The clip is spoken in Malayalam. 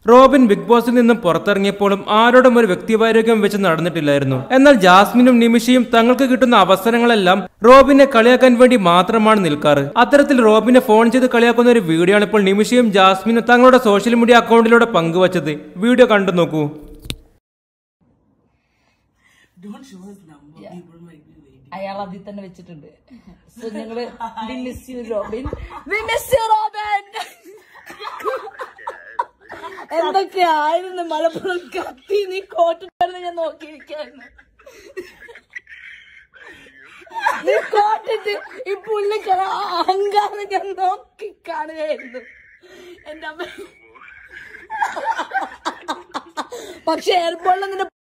റോബിൻ ബിഗ് ബോസിൽ നിന്നും പുറത്തിറങ്ങിയപ്പോഴും ആരോടും ഒരു വ്യക്തിവൈരാഗ്യം വെച്ച് നടന്നിട്ടില്ലായിരുന്നു. എന്നാൽ ജാസ്മിനും നിമിഷയും തങ്ങൾക്ക് കിട്ടുന്ന അവസരങ്ങളെല്ലാം റോബിനെ കളിയാക്കാൻ വേണ്ടി മാത്രമാണ് നിൽക്കാറ്. അത്തരത്തിൽ റോബിനെ ഫോൺ ചെയ്ത് കളിയാക്കുന്ന ഒരു വീഡിയോ ആണ് ഇപ്പോൾ നിമിഷയും ജാസ്മിനും തങ്ങളുടെ സോഷ്യൽ മീഡിയ അക്കൗണ്ടിലൂടെ പങ്കുവച്ചത്. വീഡിയോ കണ്ടു നോക്കൂ. അയാൾ അതിൽ തന്നെ വെച്ചിട്ടുണ്ട്. സോ ഞങ്ങള് എന്തൊക്കെയായിരുന്നു മലപ്പുറം കത്തി നീ കോട്ടിട്ടായിരുന്നു ഞാൻ നോക്കിയിരിക്കായിരുന്നു. നീ കോട്ടിട്ട് ഈ പുള്ളിക്കറ അഹങ്കാരം ഞാൻ നോക്കി കാണുകയായിരുന്നു എന്റെ അമ്മ. പക്ഷെ എയർപോർട്ടിൽ